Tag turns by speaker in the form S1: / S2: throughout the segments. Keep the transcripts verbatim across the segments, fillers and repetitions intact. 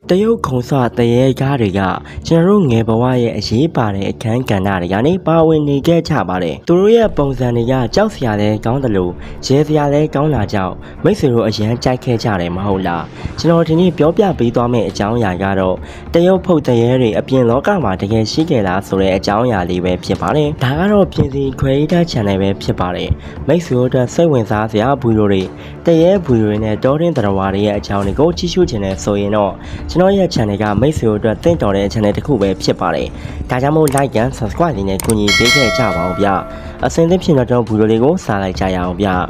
S1: တရုတ်ခုံစွတရေကားတွေကကျွန်တော်တို့ငယ်ဘဝရဲ့အရေးပါတဲ့အခန်းကဏ္ဍတွေကနေပါဝင်နေခဲ့ကြပါတယ်။သူတို့ရဲ့ပုံစံတွေကကြောက်စရာလဲကောင်းတယ်လို့ရဲစရာလဲကောင်းလာကြောင်းမိတ်ဆွေတို့အရန်ကြိုက်ခဲ့ကြတယ်မဟုတ်လား။ကျွန်တော်ဒီနေ့ပြောပြပေးသွားမယ့်အကြောင်းအရာကတော့တရုတ်ဖုတ်တရေတွေအပြင်လောကမှာတကယ်ရှိခဲ့လားဆိုတဲ့အကြောင်းအရာလေးပဲဖြစ်ပါတယ်။ဒါကတော့ပြင်စီခွဲရေးတဲ့ channel ပဲဖြစ်ပါတယ်။မိတ်ဆွေတို့စိတ်ဝင်စားစရာဗီဒီယိုတွေတရေဗီဒီယိုတွေနဲ့တောရင်းတရဝါတွေရဲ့အကြောင်းတွေကိုကြည့်ရှုခြင်းနဲ့ဆိုရင်တော့ကျွန်တော်ရဲ့ channel ကမိတ်ဆွေတို့အတွက်သင့်တော်တဲ့ channel တစ်ခုပဲဖြစ်ပါတယ်။ဒါကြောင့်မို့ like and subscribe လေးနဲ့ကူညီပေးခဲ့ကြပါဦးဗျ။အစင်းသင့်ဖြစ်တော့ဗီဒီယိုလေးကိုစားလိုက်ကြရအောင်ဗျ။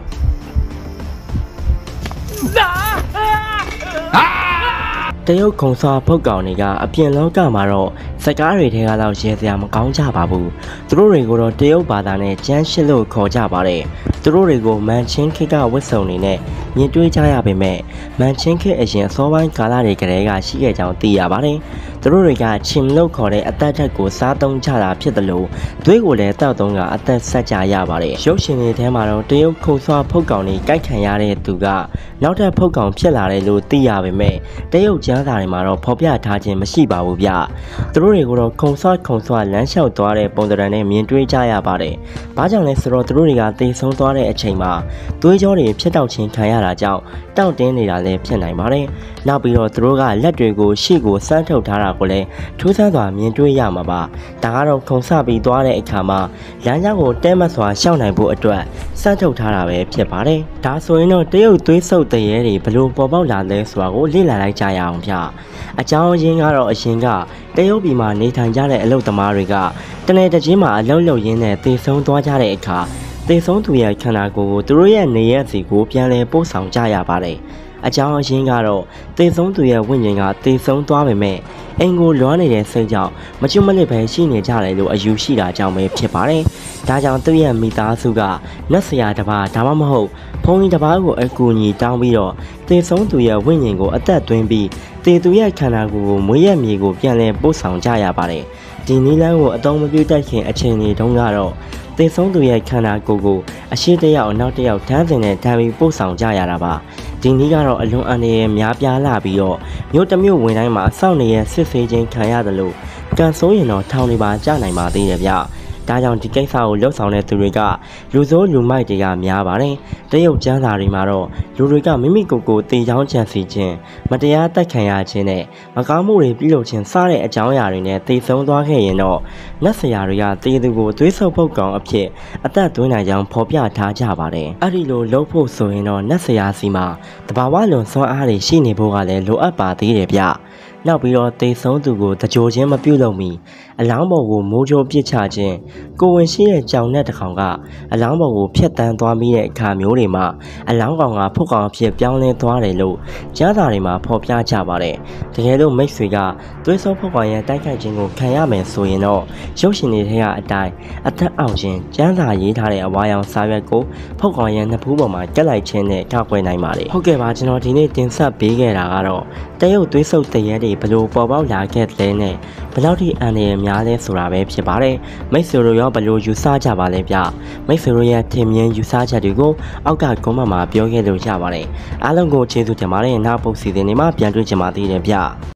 S1: တရုတ်ခုံစွာဖုတ်ကောင်တွေကအပြင်လောကမှာတော့စကားတွေထဲကတော့ရဲစရာမကောင်းကြပါဘူး။သူတို့တွေကိုတော့တရုတ်ဘာသာနဲ့ကျန်းရှစ်လို့ခေါ်ကြပါတယ်။သူတို့တွေကိုမန်ချင်းခေတ်ကဝတ်စုံတွေနဲ့မြင်တွေ့ကြရပေမဲ့မန်ချင်းခေတ်အရင်အစောပိုင်းကာလတွေကတည်းကရှိခဲ့ကြောင်းသိရပါတယ်။သူတို့တွေကချင်လို့ခေါ်တဲ့အသက်ထက်ကိုစားသုံးကြတာဖြစ်တယ်လို့သွေးကိုလည်းတောက်သုံးကအသက်ဆက်ကြရပါတယ်။ရုပ်ရှင်တွေထဲမှာတော့တရုတ်ခုံစွာဖုတ်ကောင်တွေကြိုက်ခံရတဲ့သူကနောက်ထပ်ဖုတ်ကောင်ဖြစ်လာတယ်လို့သိရပေမဲ့တရုတ်ကျမ်းစာတွေမှာတော့ဖော်ပြထားခြင်းမရှိပါဘူးဗျ။သူတို့တွေကိုတော့ခုံစွာခုံစွာလမ်းလျှောက်သွားတဲ့ပုံစံနဲ့မြင်တွေ့ကြရပါတယ်။ဘာကြောင့်လဲဆိုတော့သူတို့တွေကတေဆုံးသွားတဲ့အချိန်မှာသွေးကြောတွေဖြစ်တောက်ခြင်းခံရတာကြောင့်တောက်တင်းနေတာလည်းဖြစ်နိုင်ပါတယ်။နောက်ပြီးတော့သူတို့ကလက်တွေကိုရှေ့ကိုစမ်းထုတ်ထားတာကိုလည်းထူးဆန်းစွာမြင်တွေ့ရမှာပါ။ဒါကတော့ခုံဆပြီးသွားတဲ့အခါမှာလမ်းကြောင်းကိုတဲမတ်စွာရှောက်နိုင်ဖို့အတွက်စမ်းထုတ်ထားတာပဲဖြစ်ပါတယ်။ဒါဆိုရင်တော့တရုတ်သွေးဆုပ်တရေတွေဘလို့ပေါ်ပေါက်လာလဲဆိုတာကိုလေ့လာလိုက်ကြရအောင်ဗျ။အကြောင်းရင်းကတော့အရင်ကတရုတ်ပြည်မှာနေထိုင်ကြတဲ့အလုပ်သမားတွေကတနေ့တစ်ချင်းမှာအလုပ်လုပ်ရင်းနဲ့တေဆုံးသွားကြတဲ့အခါတေဆုံးသူရဲ့ခန္ဓာကိုယ်ကိုသူတို့ရဲ့နေရက်စီကိုပြန်လည်ပို့ဆောင်ကြရပါတယ်။အကြောင်းအရင်းကတော့တေဆုံးသူရဲ့ဝိညာဉ်ကတေဆုံးသွားပေမဲ့အင်ကိုလွှမ်းနေတဲ့စိတ်ကြောင့်မကျွတ်မလစ်ပဲရှိနေကြတယ်လို့အယူရှိတာကြောင့်ပဲဖြစ်ပါတယ်။ဒါကြောင့်သူ့ရဲ့မိသားစုကနတ်ဆရာတစ်ပါးဒါမှမဟုတ်ဘုန်းကြီးတစ်ပါးကိုအကူအညီတောင်းပြီးတော့တေဆုံးသူရဲ့ဝိညာဉ်ကိုအသက်သွင်းပြီးတေသူရဲ့ခန္ဓာကိုယ်ကိုမွေးရမြေကိုပြန်လည်ပို့ဆောင်ကြရပါတယ်။ဒီနည်းလမ်းကိုအသုံးမပြုတတ်ခင်အချိန်တွေတုန်းကတော့တေဆုံးသူရဲ့ခန္ဓာကိုယ်ကိုအရှိတယောက်နောက်တစ်ယောက်ဓာတ်စဉ်နဲ့ဓာတ်ပြီးပို့ဆောင်ကြရတာပါဒီနည်းကတော့အလွန်အန္တရာယ်များပြားလာပြီးတော့မြို့တစ်မြို့ဝင်တိုင်းမှာစောင့်နေတဲ့စစ်ဆေးခြင်းခံရတယ်လို့ကန်ဆိုးရင်တော့ထောင်တွေပါကျနိုင်ပါသေးတယ်ဗျဒါကြောင့်ဒီကိစ္စကိုလှုပ်ဆောင်တဲ့သူတွေကလူစိုးလူမိုက်တွေကများပါတယ်တရုတ်ကျမ်းစာတွေမှာတော့လူတွေကမိမိကိုယ်ကိုတေချောင်းချန်စီခြင်းမတရားတိုက်ခံရခြင်းနဲ့မကောင်းမှုတွေပြုလုပ်ခြင်းစတဲ့အကြောင်းအရာတွေနဲ့တေဆုံးသွားခဲ့ရင်တော့နတ်ဆရာတွေကတေသူကိုသွေးဆုပ်ပုတ်ကောင်အဖြစ်အသက်သွင်းနိုင်ကြောင်းဖော်ပြထားကြပါတယ်အဲ့ဒီလိုလုပ်ဖို့ဆိုရင်တော့နတ်ဆရာစီမှာတဘာဝလွန်စွမ်းအားတွေရှိနေဖို့ကလည်းလိုအပ်ပါသေးတယ်ဗျနောက်ပြီးတော့တေဆုံးသူကိုတကြိုချင်းမပြုတ်လို့မီအလောင်းပေါ်ကိုမိုးကြိုးပစ်ချခြင်းကိုဝင်ရှိတဲ့ကြောင်နဲ့တကောင်ကအလောင်းပေါ်ကိုဖျက်တမ်းသွားပြီးတဲ့အခါမျိုးတွေမှာအလောင်းကောင်ကဖုတ်ကောင်အဖြစ်ပြောင်းလဲသွားတယ်လို့ကျမ်းစာတွေမှာဖော်ပြကြပါတယ်တကယ်လို့မိတ်ဆွေကသွေးဆုံးဖုတ်ကောင်ရဲ့တိုက်ခိုက်ခြင်းကိုခံရမယ်ဆိုရင်တော့ရုပ်ရှင်တွေထဲကအတိုင်းအသက်အောက်ခြင်းကျမ်းစာရေးထားတဲ့အဝါရောင်စာရွက်ကိုဖုတ်ကောင်ရဲ့နှစ်ဖူးပေါ်မှာကက်လိုက်ခြင်းနဲ့ထောက်ကွယ်နိုင်ပါတယ်ဟုတ်ကဲ့ပါကျွန်တော်ဒီနေ့တင်ဆက်ပေးခဲ့တာကတော့တရုတ်သွေးဆုပ်တရေတွေဘလို့ပေါ်ပေါက်လာခဲ့တဲ့နဲ့ဘယ်လောက်ထိအန္တရာယ်များလဲဆိုတာပဲဖြစ်ပါတယ်မိတ်ဆွေတို့ရောဘလို့ယူဆကြပါလဲဗျမိတ်ဆွေတို့ရဲ့ထင်မြင်ယူဆချက်တွေကိုအောက်ကကွန်မန့်မှာပြောခဲ့လို့ရပါတယ်အားလုံးကိုကျေးဇူးတင်ပါတယ်နောက်ပုတ်စီစဉ်တွေမှာပြန်တွေ့ကြပါသေးတယ်ဗျ